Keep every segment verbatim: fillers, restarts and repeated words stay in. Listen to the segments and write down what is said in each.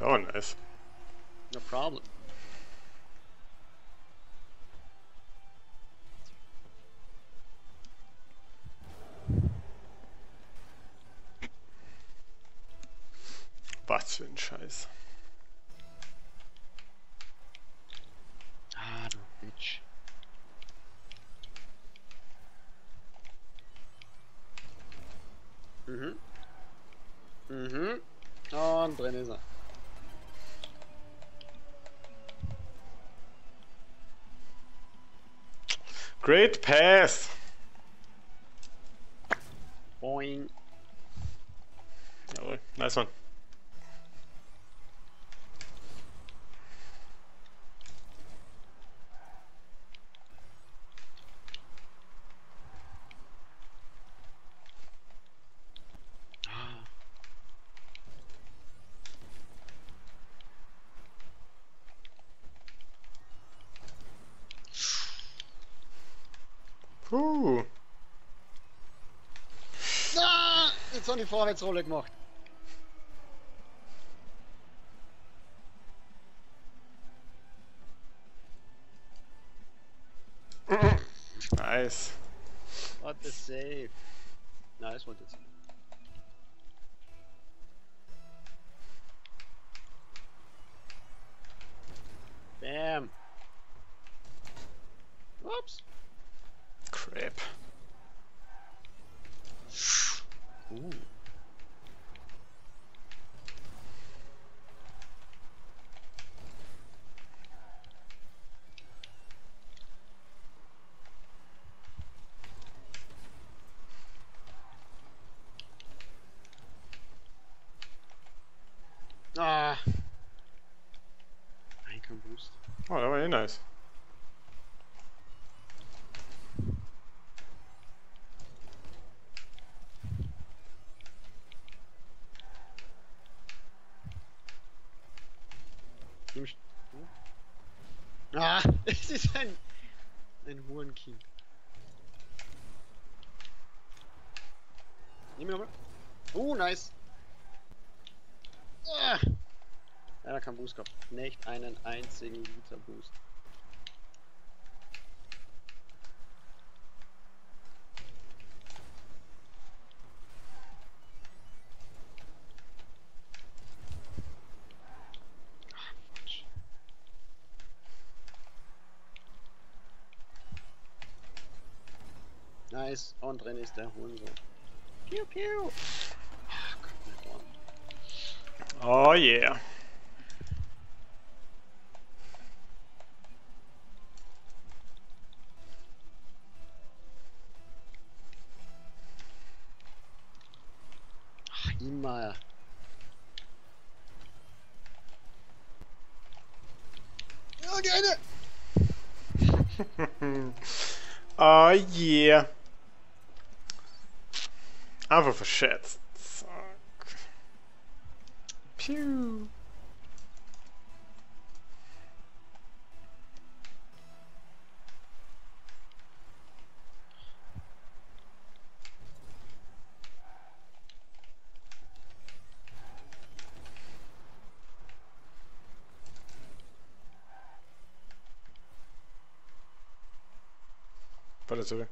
Oh, nice. No problem. Was für ein Scheiß. Ah, du Bitch. Mhm. Mhm. Und drin ist er. Great pass! Boing. Jawohl, nice one. Ah. Puh. Ah, jetzt haben die Vorwärtsrolle gemacht. Nice. What the save. Nice one jetzt. Bam. Ups. Crap. Uh. Ah. Nein, kein Boost. Oh, that war eh nice. Nimm sch- Ah, es ist ein, ein Hurenkind. Nimm ihn nochmal. Uh, nice. Ah. Ja, da kann Boost gehabt. Nicht einen einzigen Liter Boost. Ah, Quatsch. Nice. Und drin ist der Hurensohn. Piu, piu. Ah, Gott, nicht dran. Oh yeah. Ach, immer. Ja, die eine. Oh yeah. Einfach verschätzt. Zack. Piu. Warte zurück.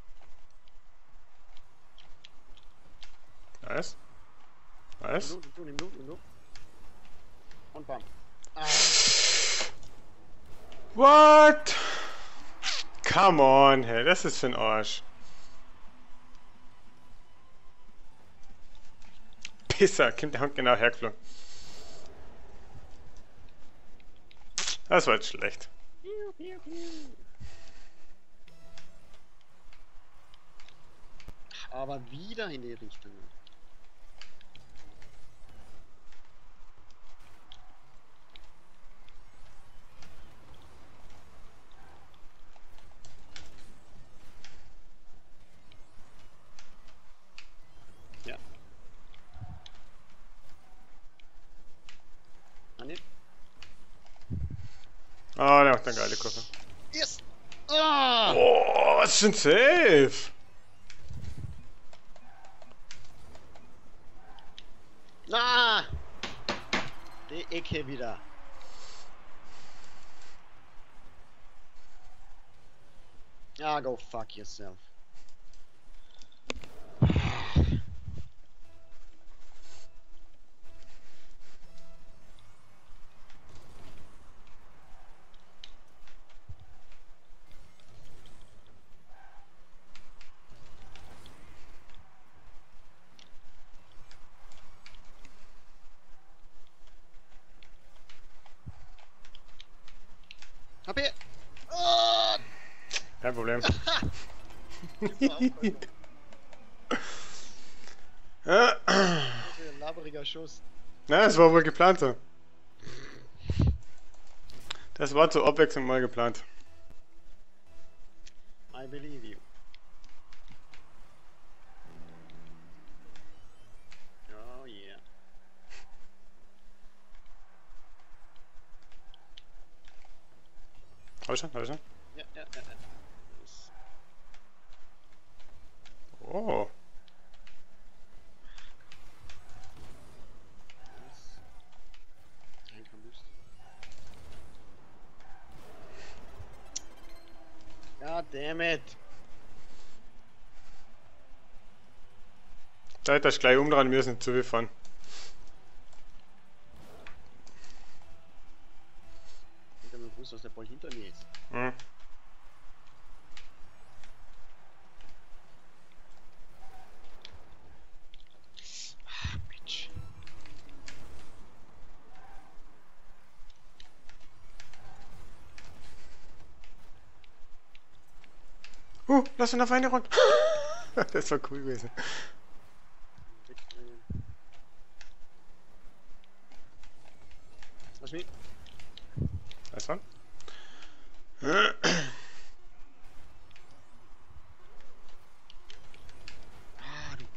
Nice. Nice. Nimm du, nimm du, nimm du. Und bam. Ah. What? Come on, hey, das ist für ein Arsch. Pisser, kommt der Hund genau hergeflogen. Das war jetzt schlecht. Piu, piu, piu. Aber wieder in die Richtung. Ja. Annehmen. Oh, der macht eine geile Kurve. Yes! Ah! Oh, was für ein Save! Na! Die Ecke wieder. Ah, go fuck yourself. Hab ich. Oh! Kein Problem. Das war auch ein laberiger Schuss. Na, das war wohl geplant so. Das war zur Abwechslung mal geplant. I believe you. Oh yeah. Hab ich schon? Hab ich schon? Ja, ja, ja. ja. Das- Oh. das- Kein Kabust. God damn it. Da hätte ich gleich umdrehen müssen, zu viel fahren. Ich hab gewusst, dass der Ball hinter mir ist. Hm. Ah, Bitch. Uh, lass ihn auf eine Runde. Das war cool gewesen. Wegspringen. Lass mich. Weißt du? Ah, du.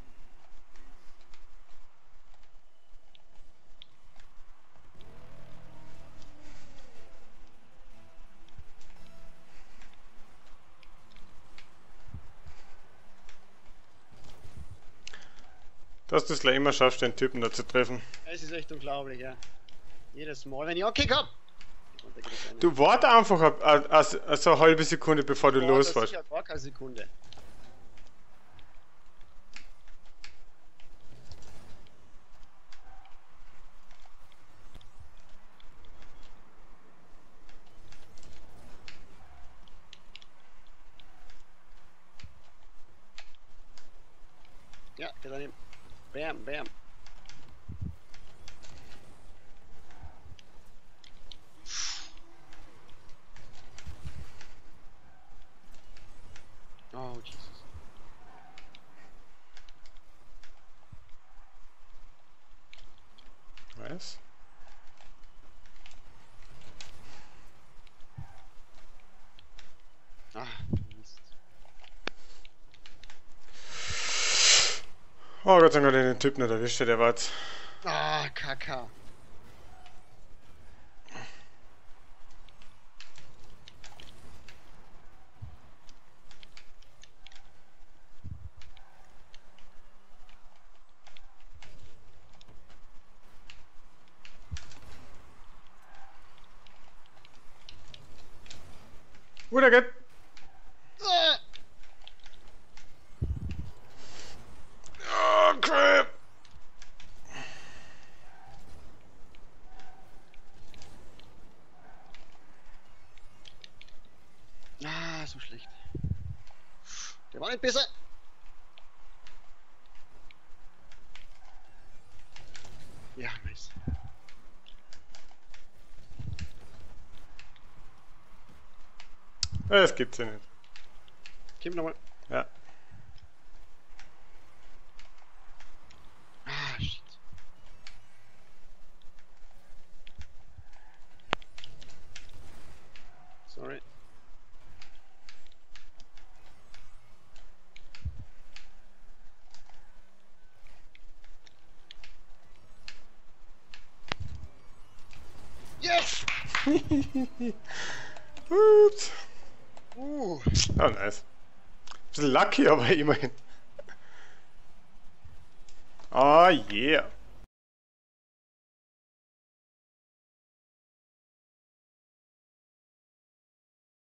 Dass du es gleich immer schaffst, den Typen da zu treffen. Es ist echt unglaublich, ja. Jedes Mal, wenn ich auch Kick hab. Und da geht es eine. Du warte einfach ab- a- a- a- so eine halbe Sekunde, bevor du Boah, das ist losfährst. ja gar keine Sekunde. Ja, geht daneben. Bam, bam. Oh, Jesus. Was? Ah, Mist. Oh Gott sei Dank hat er den Typ nicht erwischt, der war jetzt. Ah, Kaka. Uh, der geht. Ah. Oh, crap. Ah, so schlecht. Der war nicht besser. Ja, nice. Das gibt's ja nicht. Komm nochmal. Ja. Ah, shit. Sorry. Yes! Ups. Uh. Oh, nice. Bisschen lucky, aber immerhin. Oh, yeah.